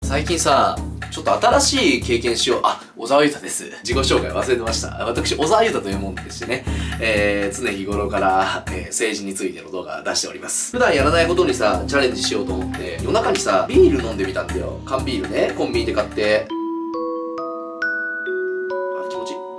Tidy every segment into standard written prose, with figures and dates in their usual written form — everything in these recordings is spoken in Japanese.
最近さ、ちょっと新しい経験しよう。あ、小沢優太です。自己紹介忘れてました。私、小沢優太というもんでしてね、常日頃から、政治についての動画出しております。普段やらないことにさ、チャレンジしようと思って、夜中にさ、ビール飲んでみたんだよ。缶ビールね、コンビニで買って。あ、気持ちいい。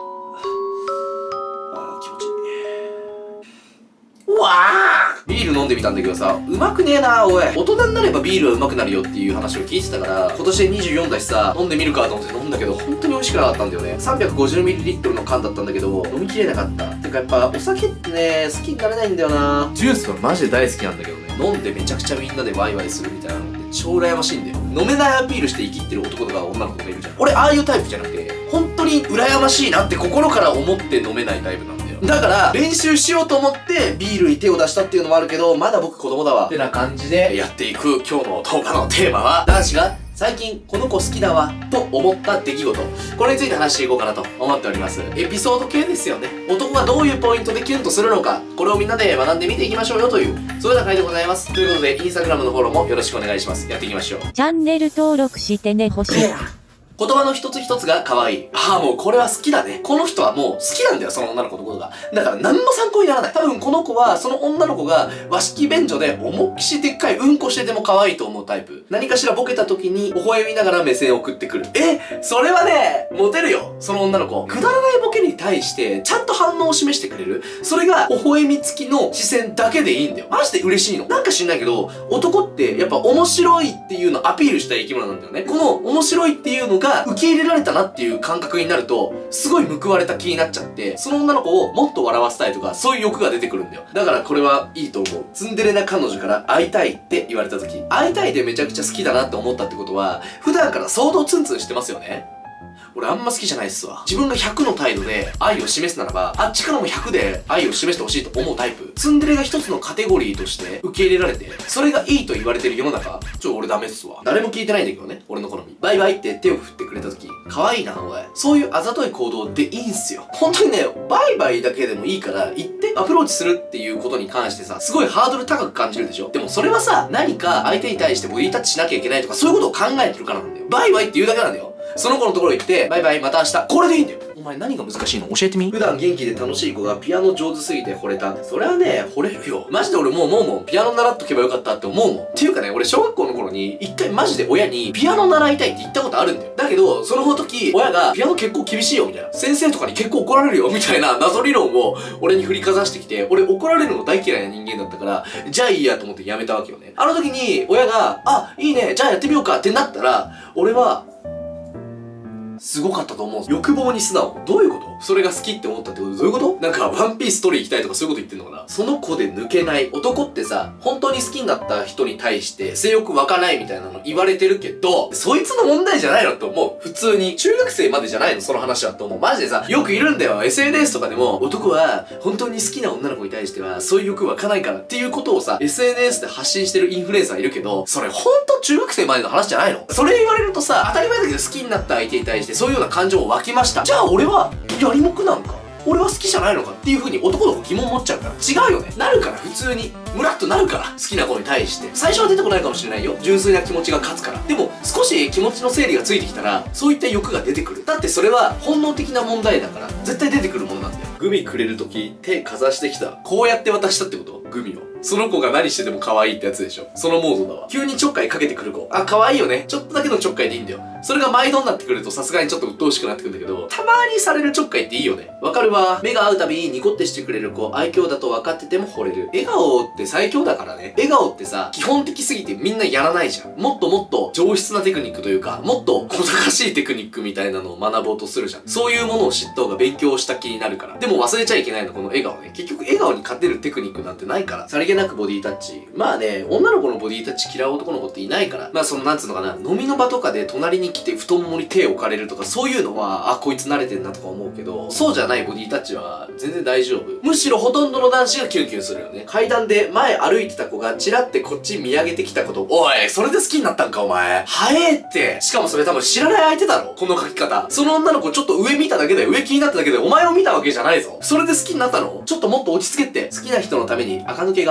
あ、気持ちいい。うわー！ビール飲んでみたんだけどさ、うまくねえなおい。大人になればビールはうまくなるよっていう話を聞いてたから、今年で24だしさ、飲んでみるかと思って飲んだけど、本当に美味しくなかったんだよね。350ml の缶だったんだけど、飲みきれなかった。てかやっぱ、お酒ってね、好きになれないんだよな。ジュースはマジで大好きなんだけどね。飲んでめちゃくちゃみんなでワイワイするみたいなのって超羨ましいんだよ。飲めないアピールして生きってる男とか女の子がいるじゃん。俺、ああいうタイプじゃなくて、本当に羨ましいなって心から思って飲めないタイプなんだよ。だから、練習しようと思って、ビールに手を出したっていうのもあるけど、まだ僕子供だわ。ってな感じでやっていく今日の動画のテーマは、男子が最近この子好きだわ、と思った出来事。これについて話していこうかなと思っております。エピソード系ですよね。男がどういうポイントでキュンとするのか、これをみんなで学んでみていきましょうよという、そういうような回でございます。ということで、インスタグラムのフォローもよろしくお願いします。やっていきましょう。 チャンネル登録してね、星。 言葉の一つ一つが可愛い。ああ、もうこれは好きだね。この人はもう好きなんだよ、その女の子のことが。だから何も参考にならない。多分この子は、その女の子が和式便所で思いっきしでっかいうんこしてても可愛いと思うタイプ。何かしらボケた時に微笑みながら目線を送ってくる。それはね、モテるよ、その女の子。くだらないボケに対して、ちゃんと反応を示してくれる。それが微笑み付きの視線だけでいいんだよ。マジで嬉しいの。なんか知んないけど、男ってやっぱ面白いっていうのをアピールしたい生き物なんだよね。この面白いっていうのが受け入れられたなっていう感覚になると、すごい報われた気になっちゃって、その女の子をもっと笑わせたいとか、そういう欲が出てくるんだよ。だからこれはいいと思う。ツンデレな彼女から会いたいって言われた時、会いたいでめちゃくちゃ好きだなって思ったってことは、普段から相当ツンツンしてますよね。俺あんま好きじゃないっすわ。自分が100の態度で愛を示すならば、あっちからも100で愛を示してほしいと思うタイプ。ツンデレが一つのカテゴリーとして受け入れられて、それがいいと言われてる世の中、俺ダメっすわ。誰も聞いてないんだけどね、俺の好み。バイバイって手を振ってくれた時、可愛いな、おい。そういうあざとい行動でいいんすよ。本当にね、バイバイだけでもいいから、言ってアプローチするっていうことに関してさ、すごいハードル高く感じるでしょ。でもそれはさ、何か相手に対してボディタッチしなきゃいけないとか、そういうことを考えてるからなんだよ。バイバイって言うだけなんだよ。その子のところ行って、バイバイまた明日。これでいいんだよ。お前何が難しいの教えてみ。普段元気で楽しい子がピアノ上手すぎて惚れた。それはね、惚れるよ。マジで俺もう思うもん。ピアノ習っとけばよかったって思うもん。っていうかね、俺小学校の頃に一回マジで親にピアノ習いたいって言ったことあるんだよ。だけど、その時、親がピアノ結構厳しいよみたいな。先生とかに結構怒られるよみたいな謎理論を俺に振りかざしてきて、俺怒られるの大嫌いな人間だったから、じゃあいいやと思ってやめたわけよね。あの時に親が、あ、いいね、じゃあやってみようかってなったら、俺は、すごかったと思う。欲望に素直。どういうこと？それが好きって思ったってこと？どういうこと？なんか、ワンピース取り行きたいとかそういうこと言ってんのかな？その子で抜けない。男ってさ、本当に好きになった人に対して性欲湧かないみたいなの言われてるけど、そいつの問題じゃないのと思う。普通に。中学生までじゃないのその話はと思う。マジでさ、よくいるんだよ。SNS とかでも、男は本当に好きな女の子に対しては、そういう欲湧かないからっていうことをさ、SNS で発信してるインフルエンサーいるけど、それ本当中学生までの話じゃないの？それ言われるとさ、当たり前だけど好きになった相手に対してそういうような感情を湧きました。じゃあ俺は、やりもくなんか？俺は好きじゃないのかっていう風に男の子疑問持っちゃうから。違うよね。なるから普通に。ムラっとなるから。好きな子に対して。最初は出てこないかもしれないよ。純粋な気持ちが勝つから。でも、少し気持ちの整理がついてきたら、そういった欲が出てくる。だってそれは本能的な問題だから、絶対出てくるものなんだよ。グミくれるとき、手かざしてきた。こうやって渡したってこと？グミを。その子が何してても可愛いってやつでしょ。そのモードだわ。急にちょっかいかけてくる子。あ、可愛いよね。ちょっとだけのちょっかいでいいんだよ。それが毎度になってくるとさすがにちょっと鬱陶しくなってくるんだけど、たまにされるちょっかいっていいよね。わかるわ。目が合うたびにニコってしてくれる子、愛嬌だと分かってても惚れる。笑顔って最強だからね。笑顔ってさ、基本的すぎてみんなやらないじゃん。もっともっと上質なテクニックというか、もっと小賢しいテクニックみたいなのを学ぼうとするじゃん。そういうものを知った方が勉強した気になるから。でも忘れちゃいけないの、この笑顔ね。結局笑顔に勝てるテクニックなんてないから。さりげなくボディタッチ。まあね、女の子のボディタッチ嫌う男の子っていないから。まあそのなんつうのかな、飲みの場とかで隣に来て太ももに手を置かれるとか、そういうのは、あ、こいつ慣れてんなとか思うけど、そうじゃないボディタッチは全然大丈夫。むしろほとんどの男子がキュンキュンするよね。階段で前歩いてた子がチラってこっち見上げてきたこと、おい、それで好きになったんかお前。早えって。しかもそれ多分知らない相手だろ、この書き方。その女の子ちょっと上見ただけで、上気になっただけでお前を見たわけじゃないぞ。それで好きになったの？ちょっともっと落ち着けって。好きな人のために垢抜け顔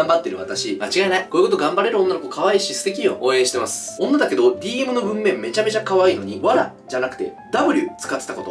頑張ってる私。間違いない。こういうこと頑張れる女の子可愛いし素敵よ。応援してます。女だけど DM の文面めちゃめちゃ可愛いのに、わらじゃなくて W 使ってたこと。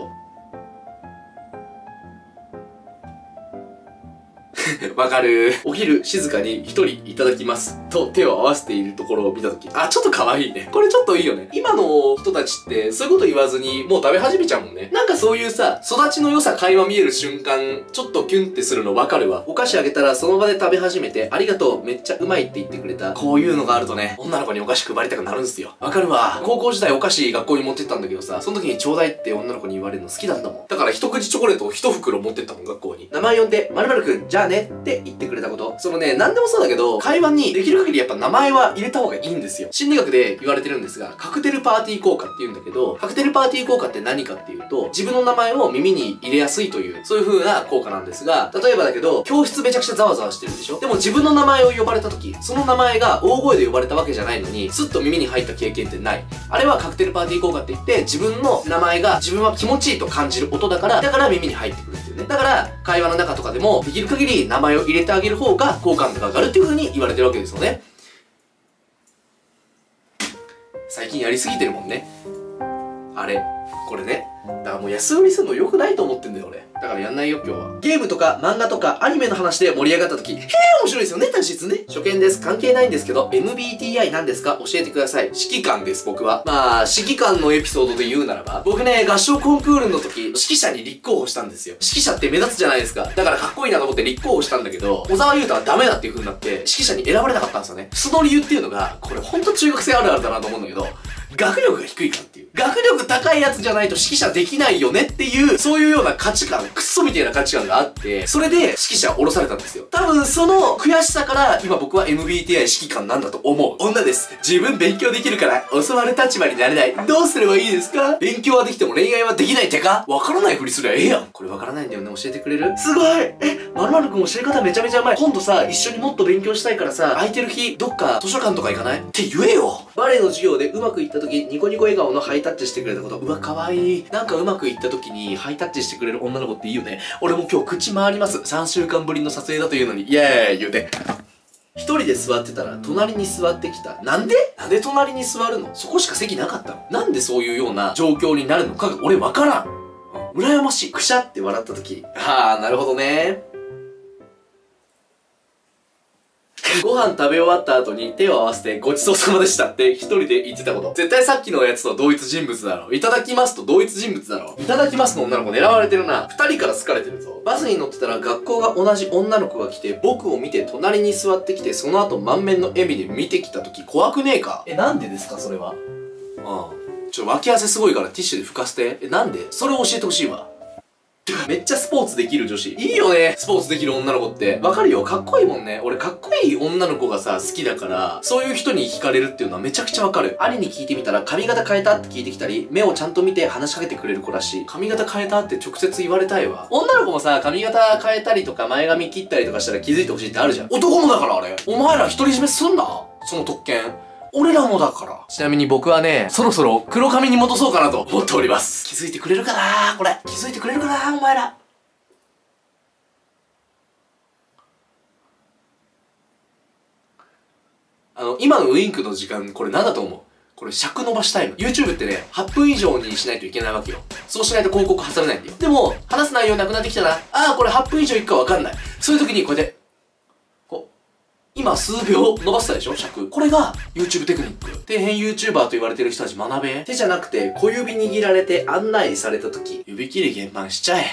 わかる。お昼静かに一人いただきますと手を合わせているところを見たとき、あ、ちょっと可愛いね。これちょっといいよね。今の人たちってそういうこと言わずにもう食べ始めちゃうもんね。なんかそういうさ、育ちの良さ垣間見える瞬間、ちょっとキュンってするのわかるわ。お菓子あげたらその場で食べ始めて、ありがとう、めっちゃうまいって言ってくれた。こういうのがあるとね、女の子にお菓子配りたくなるんすよ。わかるわ。高校時代お菓子学校に持ってったんだけどさ、その時にちょうだいって女の子に言われるの好きだったもん。だから一口チョコレートを一袋持ってったもん、学校に。名前呼んで、〇〇くん、じゃあねって言ってくれたこと。そのね、なんでもそうだけど、会話にできる限りやっぱ名前は入れた方がいいんですよ。心理学で言われてるんですが、カクテルパーティー効果って言うんだけど、カクテルパーティー効果って何かっていうと、自分の名前を耳に入れやすいという、そういう風な効果なんですが、例えばだけど、教室めちゃくちゃざわざわしてるでしょ。でも自分の名前を呼ばれた時、その名前が大声で呼ばれたわけじゃないのに、スッと耳に入った経験ってない。あれはカクテルパーティー効果って言って、自分の名前が自分は気持ちいいと感じる音だから耳に入ってくるっていうね。だから、会話の中とかでも、できる限り名前を入れてあげる方が好感度が上がるっていう風に言われてるわけですよね。最近やりすぎてるもんね。あれ。これね。だからもう安売りするの良くないと思ってんだよ俺。だからやんないよ今日は。ゲームとか漫画とかアニメの話で盛り上がった時、へえ面白いですよね、単質ね。初見です。関係ないんですけど、MBTI 何ですか教えてください。指揮官です、僕は。まあ、指揮官のエピソードで言うならば、僕ね、合唱コンクールの時、指揮者に立候補したんですよ。指揮者って目立つじゃないですか。だからかっこいいなと思って立候補したんだけど、小沢優太はダメだっていう風になって、指揮者に選ばれなかったんですよね。その理由っていうのが、これほんと中学生あるあるだなと思うんだけど、学力が低いからっていう。学力高いやつじゃないと指揮者できないよねっていう、そういうような価値観、クソみたいな価値観があって、それで指揮者を降ろされたんですよ。多分その悔しさから今僕は MBTI 指揮官なんだと思う。女です。自分勉強できるから教わる立場になれない。どうすればいいですか？勉強はできても恋愛はできないってか？わからないふりすりゃええやん。これわからないんだよね。教えてくれる？すごい！〇〇くん教え方めちゃめちゃうまい。今度さ、一緒にもっと勉強したいからさ、空いてる日、どっか図書館とか行かない？って言えよ！バレエの授業でうまくいった時、ニコニコ笑顔のハイタッチしてくれたこと。うわ、かわいい。なんかうまくいった時にハイタッチしてくれる女の子っていいよね。俺も今日口回ります。3週間ぶりの撮影だというのに、イエーイ言うて。一人で座ってたら隣に座ってきた。なんで隣に座るの？そこしか席なかったの？なんでそういうような状況になるのかが俺わからん。羨ましい。くしゃって笑った時。ああ、なるほどね。ご飯食べ終わった後に手を合わせてごちそうさまでしたって一人で言ってたこと。絶対さっきのやつと同一人物だろ。いただきますと同一人物だろ。いただきますの女の子狙われてるな。二人から好かれてるぞ。バスに乗ってたら学校が同じ女の子が来て、僕を見て隣に座ってきて、その後満面の笑みで見てきた時怖くねえか？なんでですかそれは。脇汗すごいからティッシュで拭かせて。なんで？それを教えてほしいわ。めっちゃスポーツできる女子。いいよね、スポーツできる女の子って。わかるよ、かっこいいもんね。俺かっこいい女の子がさ、好きだから、そういう人に惹かれるっていうのはめちゃくちゃわかる。兄に聞いてみたら、髪型変えたって聞いてきたり、目をちゃんと見て話しかけてくれる子らしい。髪型変えたって直接言われたいわ。女の子もさ、髪型変えたりとか前髪切ったりとかしたら気づいてほしいってあるじゃん。男もだからあれ。お前ら独り占めすんな、その特権。俺らもだから。ちなみに僕はね、そろそろ黒髪に戻そうかなと思っております。気づいてくれるかなこれ。気づいてくれるかなお前ら。今のウインクの時間、これ何だと思う？これ尺伸ばしタイム。YouTube ってね、8分以上にしないといけないわけよ。そうしないと広告挟めないんだよ。でも、話す内容なくなってきたな。これ8分以上いくかわかんない。そういう時にこうやって、今数秒伸ばしたでしょ尺。これが YouTube テクニック。底辺 YouTuber と言われてる人たち学べ。手じゃなくて小指握られて案内された時、指切り減慢しちゃえ。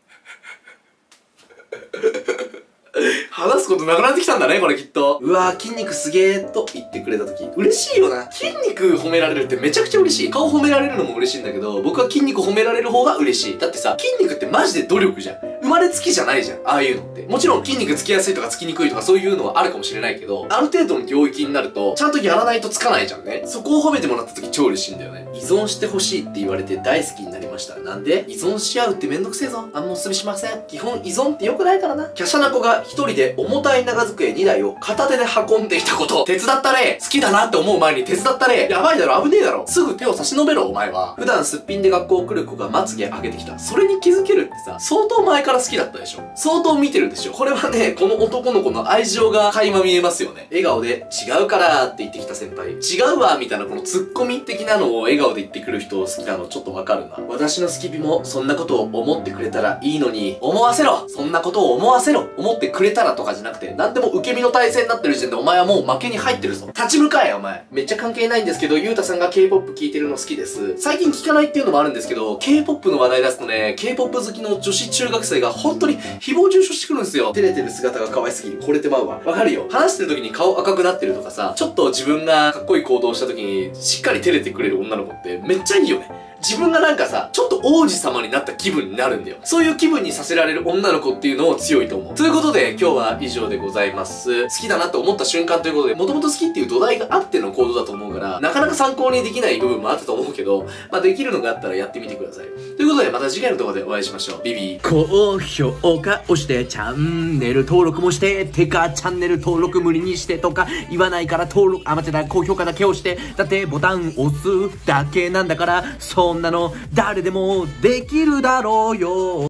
話すことなくなってきたんだね、これきっと。うわー、筋肉すげーと言ってくれた時、嬉しいよな。筋肉褒められるってめちゃくちゃ嬉しい。顔褒められるのも嬉しいんだけど、僕は筋肉褒められる方が嬉しい。だってさ、筋肉ってマジで努力じゃん。生まれつきじゃないじゃん、ああいうのって。もちろん筋肉つきやすいとかつきにくいとかそういうのはあるかもしれないけど、ある程度の領域になると、ちゃんとやらないとつかないじゃんね。そこを褒めてもらった時超嬉しいんだよね。依存してほしいって言われて大好きになりました。 ました。なんで依存し合うってめんどくせえぞ。あんまおすすめしません。基本依存って良くないからな。華奢な子が一人で重たい長机2台を片手で運んでいたこと。手伝ったれ。好きだなって思う前に手伝ったれ。やばいだろ、危ねえだろ。すぐ手を差し伸べろ、お前は。普段すっぴんで学校来る子がまつげ上げてきた。それに気づけるってさ、相当前から好きだったでしょ。相当見てるでしょ。これはね、この男の子の愛情が垣間見えますよね。笑顔で、違うからって言ってきた先輩。違うわ、みたいなこのツッコミ的なのを笑顔で言ってくる人好きなのちょっとわかるな。私のスキビもそんなことを思ってくれたらいいのに、思わせろ。そんなことを思わせろ。思ってくれたらとかじゃなくて、なんでも受け身の体制になってる時点でお前はもう負けに入ってるぞ。立ち向かえよ、お前。めっちゃ関係ないんですけど、ゆうたさんが K-POP 聴いてるの好きです。最近聴かないっていうのもあるんですけど、K-POP の話題出すとね、K-POP 好きの女子中学生が本当に誹謗中傷してくるんですよ。照れてる姿が可愛すぎる。惚れてまうわ。わかるよ。話してる時に顔赤くなってるとかさ、ちょっと自分がかっこいい行動した時にしっかり照れてくれる女の子ってめっちゃいいよね。自分がなんかさ、ちょっと王子様になった気分になるんだよ。そういう気分にさせられる女の子っていうのを強いと思う。ということで、今日は以上でございます。好きだなと思った瞬間ということで、もともと好きっていう土台があっての行動だと思うから、なかなか参考にできない部分もあったと思うけど、まあできるのがあったらやってみてください。ということで、また次回の動画でお会いしましょう。ビビー。 高評価押して、チャンネル登録もして、てか、チャンネル登録無理にしてとか言わないから登録、間違えた、高評価だけ押して、だってボタン押すだけなんだから、そんなの誰でもできるだろうよ。